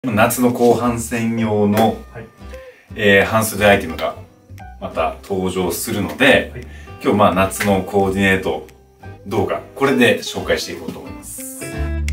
夏の後半戦用の、半袖アイテムがまた登場するので、今日夏のコーディネート動画、これで紹介していこうと思います。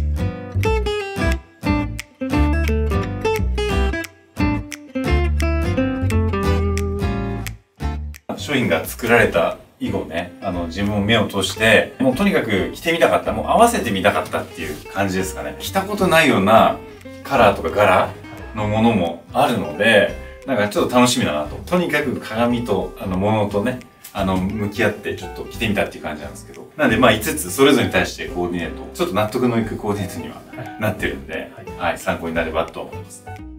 商品が作られた以後ね、自分も目を通して、もうとにかく着てみたかった、もう合わせてみたかったっていう感じですかね。着たことないようなカラーとか柄のものもあるので、なんかちょっと楽しみだなと。とにかく鏡と、物とね、向き合ってちょっと着てみたっていう感じなんですけど。なんで5つそれぞれに対してコーディネート、ちょっと納得のいくコーディネートにはなってるんで、参考になればと思います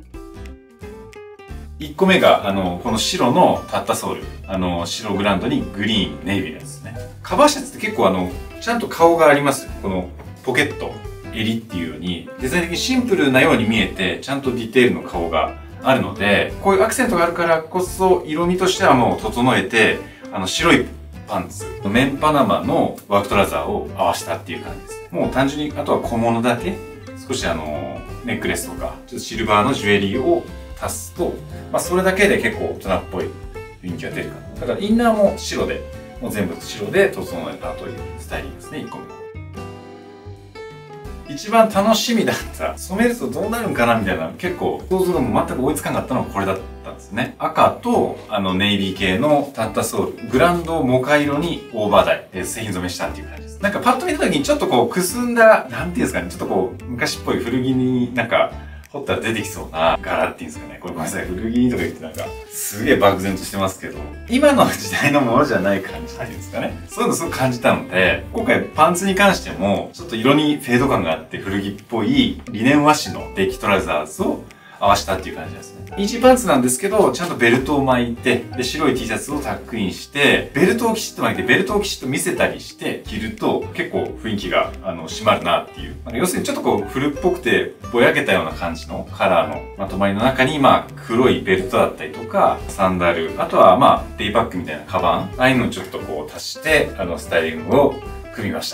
。1個目が、この白のタッタソール。白グランドにグリーン、ネイビーのやつですね。カバーシャツって結構ちゃんと顔があります。このポケット、襟っていうように、デザイン的にシンプルなように見えて、ちゃんとディテールの顔があるので、こういうアクセントがあるからこそ、色味としてはもう整えて、白いパンツ、メンパナマのワークトラウザーを合わせたっていう感じですね。もう単純に、あとは小物だけ、少しネックレスとか、ちょっとシルバーのジュエリーを足すと、それだけで結構大人っぽい雰囲気が出るかな。だからインナーも白で、もう全部白で整えたというスタイリングですね、1個目。一番楽しみだった、染めるとどうなるんかなみたいな、結構想像がもう全く追いつかなかったのがこれだったんですね。赤とネイビー系のタッタソール、グランドモカ色にオーバーダイ、製品染めしたっていう感じです。なんかパッと見た時にちょっとこうくすんだ、なんていうんですかね、ちょっとこう昔っぽい古着になんか掘ったら出てきそうな柄っていうんですかね。これごめんなさい、古着とか言ってなんか、すげえ漠然としてますけど、今の時代のものじゃない感じっていうんですかね。そういうのすごく感じたので、今回パンツに関しても、ちょっと色にフェード感があって古着っぽいリネン和紙のデッキトラウザーズを合わせたっていう感じですね。イージーパンツなんですけど、ちゃんとベルトを巻いて、で、白い T シャツをタックインして、ベルトをきちっと巻いて、ベルトをきちっと見せたりして着ると、結構雰囲気が、締まるなっていう。要するにちょっとこう、古っぽくて、ぼやけたような感じのカラーのまとまりの中に、黒いベルトだったりとか、サンダル、あとはデイパックみたいなカバン、ああいうのをちょっとこう足して、スタイリングを組みました。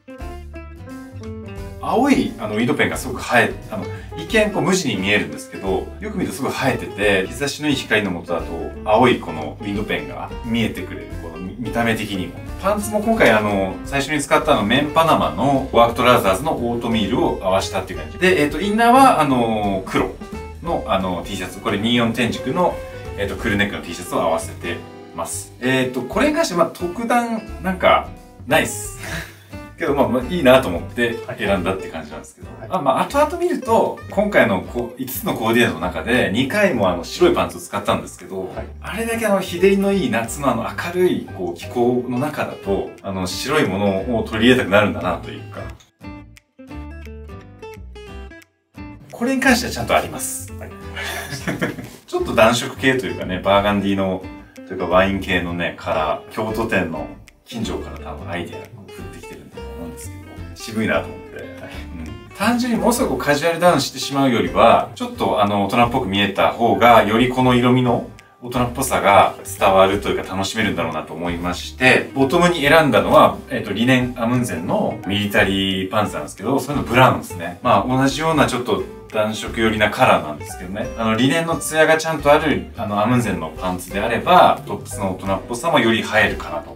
青いウィンドペンがすごく映え、一見こう無地に見えるんですけど、よく見るとすごい映えてて、日差しのいい光の下だと、青いこのウィンドペンが見えてくれる。この見た目的にも。パンツも今回最初に使ったメンパナマのワークトラウザーズのオートミールを合わせたっていう感じで、インナーは黒のT シャツ、これ24天竺のクルーネックの T シャツを合わせてます。これに関して特段なんかないっす。けどいいなと思って選んだって感じなんですけど、後々見ると今回の5つのコーディネートの中で2回も白いパンツを使ったんですけど、あれだけ日照りのいい夏の明るい気候の中だと白いものを取り入れたくなるんだなというか、これに関してはちゃんとあります。ちょっと暖色系というかね、バーガンディのというかワイン系のねカラー、京都店の近所から多分アイデアが降ってきてるんだと思うんですけど、渋いなと思って、単純にものすごくカジュアルダウンしてしまうよりは、ちょっと大人っぽく見えた方が、よりこの色味の大人っぽさが伝わるというか楽しめるんだろうなと思いまして、ボトムに選んだのは、リネン・アムンゼンのミリタリーパンツなんですけど、それのブラウンですね。同じようなちょっと暖色寄りなカラーなんですけどね。リネンのツヤがちゃんとある、アムンゼンのパンツであれば、トップスの大人っぽさもより映えるかなと。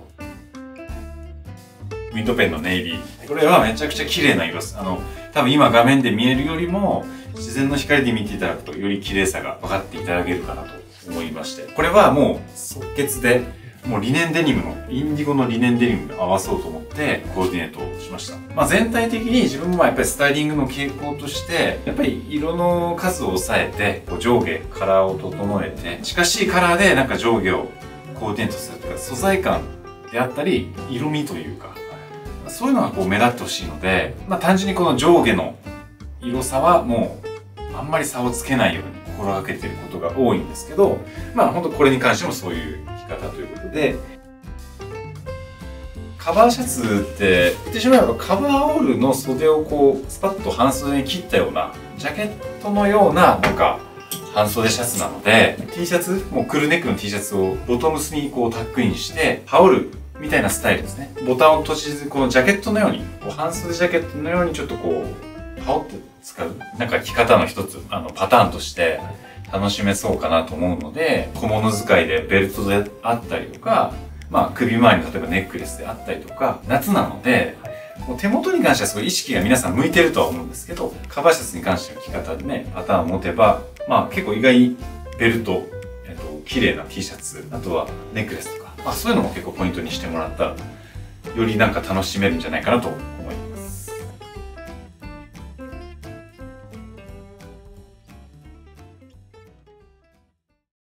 ウィンドペンのネイビー。これはめちゃくちゃ綺麗な色です。多分今画面で見えるよりも、自然の光で見ていただくとより綺麗さが分かっていただけるかなと思いまして。これはもう即決で、もうリネンデニムの、インディゴのリネンデニムに合わそうと思ってコーディネートをしました。全体的に自分もやっぱりスタイリングの傾向として、やっぱり色の数を抑えて、上下、カラーを整えて、近しいカラーでなんか上下をコーディネートするとか、素材感であったり、色味というか、そういうのが目立ってほしいので、単純にこの上下の色差はもうあんまり差をつけないように心がけていることが多いんですけど、本当これに関してもそういう着方ということで、カバーシャツって言ってしまえばカバーオールの袖をスパッと半袖に切ったようなジャケットのようななんか半袖シャツなので、T シャツ、もうクルーネックの T シャツをボトムスにタックインして羽織るみたいなスタイルですね。ボタンを閉じず、このジャケットのように、半袖ジャケットのようにちょっと羽織って使う、なんか着方の一つ、パターンとして楽しめそうかなと思うので、小物使いでベルトであったりとか、まあ首周りの例えばネックレスであったりとか、夏なので、もう手元に関してはすごい意識が皆さん向いてるとは思うんですけど、カバーシャツに関しての着方でね、パターンを持てば、まあ結構意外にベルト、綺麗な T シャツ、あとはネックレスとか、まあそういうのも結構ポイントにしてもらったら、よりなんか楽しめるんじゃないかなと思います。